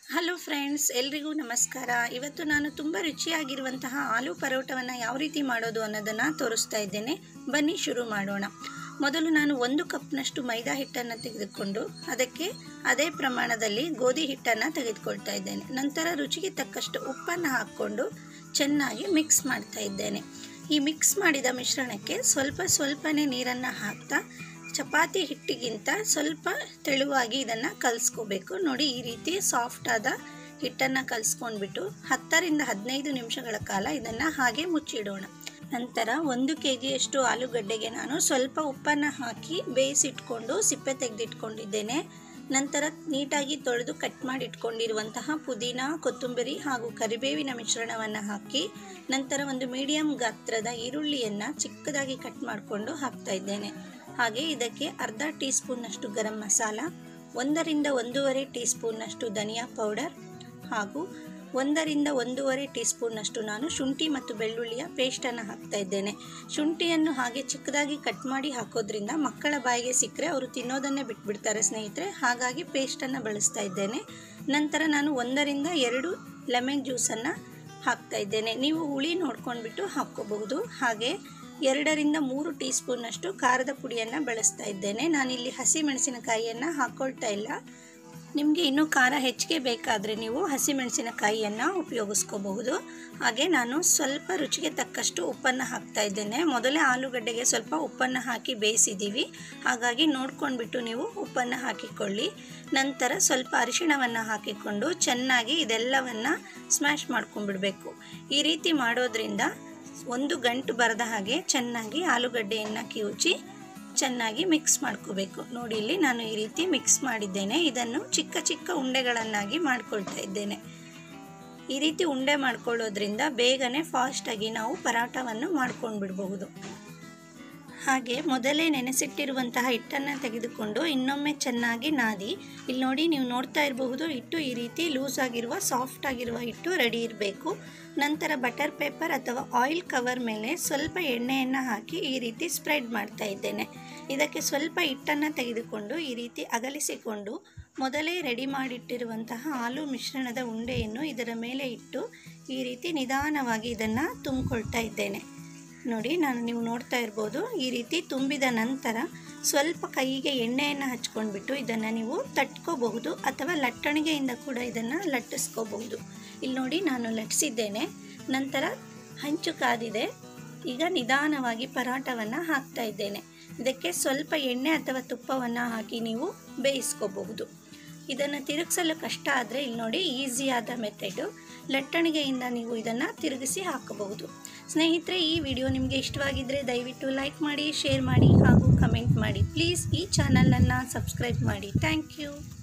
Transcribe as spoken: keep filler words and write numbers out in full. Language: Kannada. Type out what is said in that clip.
ಹಲೋ ಫ್ರೆಂಡ್ಸ್, ಎಲ್ರಿಗೂ ನಮಸ್ಕಾರ. ಇವತ್ತು ನಾನು ತುಂಬ ರುಚಿಯಾಗಿರುವಂತಹ ಆಲೂ ಪರೋಟವನ್ನು ಯಾವ ರೀತಿ ಮಾಡೋದು ಅನ್ನೋದನ್ನು ತೋರಿಸ್ತಾ ಇದ್ದೇನೆ. ಬನ್ನಿ ಶುರು ಮಾಡೋಣ. ಮೊದಲು ನಾನು ಒಂದು ಕಪ್ನಷ್ಟು ಮೈದಾ ಹಿಟ್ಟನ್ನು ತೆಗೆದುಕೊಂಡು ಅದಕ್ಕೆ ಅದೇ ಪ್ರಮಾಣದಲ್ಲಿ ಗೋಧಿ ಹಿಟ್ಟನ್ನು ತೆಗೆದುಕೊಳ್ತಾ ಇದ್ದೇನೆ. ನಂತರ ರುಚಿಗೆ ತಕ್ಕಷ್ಟು ಉಪ್ಪನ್ನು ಹಾಕ್ಕೊಂಡು ಚೆನ್ನಾಗಿ ಮಿಕ್ಸ್ ಮಾಡ್ತಾ ಇದ್ದೇನೆ. ಈ ಮಿಕ್ಸ್ ಮಾಡಿದ ಮಿಶ್ರಣಕ್ಕೆ ಸ್ವಲ್ಪ ಸ್ವಲ್ಪನೇ ನೀರನ್ನು ಹಾಕ್ತಾ ಚಪಾತಿ ಹಿಟ್ಟಿಗಿಂತ ಸ್ವಲ್ಪ ತೆಳುವಾಗಿ ಇದನ್ನು ಕಲಿಸ್ಕೋಬೇಕು. ನೋಡಿ, ಈ ರೀತಿ ಸಾಫ್ಟ್ ಆದ ಹಿಟ್ಟನ್ನು ಕಲಿಸ್ಕೊಂಡ್ಬಿಟ್ಟು ಹತ್ತರಿಂದ ಹದಿನೈದು ನಿಮಿಷಗಳ ಕಾಲ ಇದನ್ನು ಹಾಗೆ ಮುಚ್ಚಿಡೋಣ. ನಂತರ ಒಂದು ಕೆ ಜಿಯಷ್ಟು ಆಲೂಗಡ್ಡೆಗೆ ನಾನು ಸ್ವಲ್ಪ ಉಪ್ಪನ್ನು ಹಾಕಿ ಬೇಯಿಸಿಟ್ಕೊಂಡು ಸಿಪ್ಪೆ ತೆಗೆದಿಟ್ಕೊಂಡಿದ್ದೇನೆ. ನಂತರ ನೀಟಾಗಿ ತೊಳೆದು ಕಟ್ ಮಾಡಿ ಇಟ್ಕೊಂಡಿರುವಂತಹ ಪುದೀನ, ಕೊತ್ತಂಬರಿ ಹಾಗೂ ಕರಿಬೇವಿನ ಮಿಶ್ರಣವನ್ನು ಹಾಕಿ ನಂತರ ಒಂದು ಮೀಡಿಯಂ ಗಾತ್ರದ ಈರುಳ್ಳಿಯನ್ನು ಚಿಕ್ಕದಾಗಿ ಕಟ್ ಮಾಡಿಕೊಂಡು ಹಾಕ್ತಾ ಇದ್ದೇನೆ. ಹಾಗೆ ಇದಕ್ಕೆ ಅರ್ಧ ಟೀ ಸ್ಪೂನ್ನಷ್ಟು ಗರಂ ಮಸಾಲ, ಒಂದರಿಂದ ಒಂದೂವರೆ ಟೀ ಸ್ಪೂನ್ನಷ್ಟು ಧನಿಯಾ ಪೌಡರ್ ಹಾಗೂ ಒಂದರಿಂದ ಒಂದೂವರೆ ಟೀ ಸ್ಪೂನ್ನಷ್ಟು ನಾನು ಶುಂಠಿ ಮತ್ತು ಬೆಳ್ಳುಳ್ಳಿಯ ಪೇಸ್ಟನ್ನು ಹಾಕ್ತಾ ಇದ್ದೇನೆ. ಶುಂಠಿಯನ್ನು ಹಾಗೆ ಚಿಕ್ಕದಾಗಿ ಕಟ್ ಮಾಡಿ ಹಾಕೋದ್ರಿಂದ ಮಕ್ಕಳ ಬಾಯಿಗೆ ಸಿಕ್ಕರೆ ಅವರು ತಿನ್ನೋದನ್ನೇ ಬಿಟ್ಬಿಡ್ತಾರೆ ಸ್ನೇಹಿತರೆ, ಹಾಗಾಗಿ ಪೇಸ್ಟನ್ನು ಬಳಸ್ತಾ ಇದ್ದೇನೆ. ನಂತರ ನಾನು ಒಂದರಿಂದ ಎರಡು ಲೆಮನ್ ಜ್ಯೂಸನ್ನು ಹಾಕ್ತಾ ಇದ್ದೇನೆ. ನೀವು ಹುಳಿ ನೋಡ್ಕೊಂಡ್ಬಿಟ್ಟು ಹಾಕ್ಕೋಬಹುದು. ಹಾಗೆ ಎರಡರಿಂದ ಮೂರು ಟೀ ಸ್ಪೂನ್ನಷ್ಟು ಖಾರದ ಪುಡಿಯನ್ನು ಬಳಸ್ತಾ ಇದ್ದೇನೆ. ನಾನಿಲ್ಲಿ ಹಸಿ ಮೆಣಸಿನಕಾಯಿಯನ್ನು ಹಾಕ್ಕೊಳ್ತಾ ಇಲ್ಲ. ನಿಮಗೆ ಇನ್ನೂ ಖಾರ ಹೆಚ್ಚಿಗೆ ಬೇಕಾದರೆ ನೀವು ಹಸಿಮೆಣಸಿನಕಾಯಿಯನ್ನು ಉಪಯೋಗಿಸ್ಕೋಬಹುದು. ಹಾಗೆ ನಾನು ಸ್ವಲ್ಪ ರುಚಿಗೆ ತಕ್ಕಷ್ಟು ಉಪ್ಪನ್ನು ಹಾಕ್ತಾ ಇದ್ದೇನೆ. ಮೊದಲೇ ಆಲೂಗಡ್ಡೆಗೆ ಸ್ವಲ್ಪ ಉಪ್ಪನ್ನು ಹಾಕಿ ಬೇಯಿಸಿದ್ದೀವಿ, ಹಾಗಾಗಿ ನೋಡ್ಕೊಂಡ್ಬಿಟ್ಟು ನೀವು ಉಪ್ಪನ್ನು ಹಾಕಿಕೊಳ್ಳಿ. ನಂತರ ಸ್ವಲ್ಪ ಅರಿಶಿಣವನ್ನು ಹಾಕಿಕೊಂಡು ಚೆನ್ನಾಗಿ ಇದೆಲ್ಲವನ್ನು ಸ್ಮ್ಯಾಶ್ ಮಾಡ್ಕೊಂಡ್ಬಿಡಬೇಕು. ಈ ರೀತಿ ಮಾಡೋದ್ರಿಂದ ಒಂದು ಗಂಟು ಬರದ ಹಾಗೆ ಚೆನ್ನಾಗಿ ಆಲೂಗಡ್ಡೆಯನ್ನು ಕಿವುಚಿ ಚೆನ್ನಾಗಿ ಮಿಕ್ಸ್ ಮಾಡ್ಕೋಬೇಕು. ನೋಡಿ, ಇಲ್ಲಿ ನಾನು ಈ ರೀತಿ ಮಿಕ್ಸ್ ಮಾಡಿದ್ದೇನೆ. ಇದನ್ನು ಚಿಕ್ಕ ಚಿಕ್ಕ ಉಂಡೆಗಳನ್ನಾಗಿ ಮಾಡ್ಕೊಳ್ತಾ ಇದ್ದೇನೆ. ಈ ರೀತಿ ಉಂಡೆ ಮಾಡ್ಕೊಳ್ಳೋದ್ರಿಂದ ಬೇಗನೆ ಫಾಸ್ಟಾಗಿ ನಾವು ಪರಾಟವನ್ನು ಮಾಡ್ಕೊಂಡು ಬಿಡಬಹುದು. ಹಾಗೆ ಮೊದಲೇ ನೆನೆಸಿಟ್ಟಿರುವಂತಹ ಹಿಟ್ಟನ್ನು ತೆಗೆದುಕೊಂಡು ಇನ್ನೊಮ್ಮೆ ಚೆನ್ನಾಗಿ ನಾದಿ, ಇಲ್ಲಿ ನೋಡಿ ನೀವು ನೋಡ್ತಾ ಇರಬಹುದು, ಹಿಟ್ಟು ಈ ರೀತಿ ಲೂಸ್ ಆಗಿರುವ ಸಾಫ್ಟ್ ಆಗಿರುವ ಹಿಟ್ಟು ರೆಡಿ ಇರಬೇಕು. ನಂತರ ಬಟರ್ ಪೇಪರ್ ಅಥವಾ ಆಯಿಲ್ ಕವರ್ ಮೇಲೆ ಸ್ವಲ್ಪ ಎಣ್ಣೆಯನ್ನು ಹಾಕಿ ಈ ರೀತಿ ಸ್ಪ್ರೆಡ್ ಮಾಡ್ತಾ ಇದ್ದೇನೆ. ಇದಕ್ಕೆ ಸ್ವಲ್ಪ ಹಿಟ್ಟನ್ನು ತೆಗೆದುಕೊಂಡು ಈ ರೀತಿ ಅಗಲಿಸಿಕೊಂಡು ಮೊದಲೇ ರೆಡಿ ಮಾಡಿಟ್ಟಿರುವಂತಹ ಆಲೂ ಮಿಶ್ರಣದ ಉಂಡೆಯನ್ನು ಇದರ ಮೇಲೆ ಇಟ್ಟು ಈ ರೀತಿ ನಿಧಾನವಾಗಿ ಇದನ್ನು ತುಂಬಿಕೊಳ್ತಾ ಇದ್ದೇನೆ. ನೋಡಿ, ನಾನು ನೀವು ನೋಡ್ತಾ ಇರ್ಬೋದು, ಈ ರೀತಿ ತುಂಬಿದ ನಂತರ ಸ್ವಲ್ಪ ಕೈಗೆ ಎಣ್ಣೆಯನ್ನು ಹಚ್ಕೊಂಡ್ಬಿಟ್ಟು ಇದನ್ನು ನೀವು ತಟ್ಕೋಬಹುದು ಅಥವಾ ಲಟ್ಟಣಿಗೆಯಿಂದ ಕೂಡ ಇದನ್ನು ಲಟ್ಟಿಸ್ಕೋಬಹುದು. ಇಲ್ಲಿ ನೋಡಿ, ನಾನು ಲಟ್ಟಿಸಿದ್ದೇನೆ. ನಂತರ ಹಂಚು ಕಾದಿದೆ. ಈಗ ನಿಧಾನವಾಗಿ ಪರಾಟವನ್ನು ಹಾಕ್ತಾ ಇದ್ದೇನೆ. ಇದಕ್ಕೆ ಸ್ವಲ್ಪ ಎಣ್ಣೆ ಅಥವಾ ತುಪ್ಪವನ್ನು ಹಾಕಿ ನೀವು ಬೇಯಿಸ್ಕೋಬಹುದು. ಇದನ್ನು ತಿರುಗಿಸಲು ಕಷ್ಟ ಆದರೆ ಇಲ್ಲಿ ನೋಡಿ, ಈಸಿಯಾದ ಮೆಥಡು. ಲಟ್ಟಣಿಗೆಯಿಂದ ನೀವು ಇದನ್ನು ತಿರುಗಿಸಿ ಹಾಕಬಹುದು. ಸ್ನೇಹಿತರೆ, ಈ ವಿಡಿಯೋ ನಿಮಗೆ ಇಷ್ಟವಾಗಿದ್ದರೆ ದಯವಿಟ್ಟು ಲೈಕ್ ಮಾಡಿ, ಶೇರ್ ಮಾಡಿ ಹಾಗೂ ಕಮೆಂಟ್ ಮಾಡಿ. ಪ್ಲೀಸ್ ಈ ಚಾನಲನ್ನು ಸಬ್ಸ್ಕ್ರೈಬ್ ಮಾಡಿ. Thank you.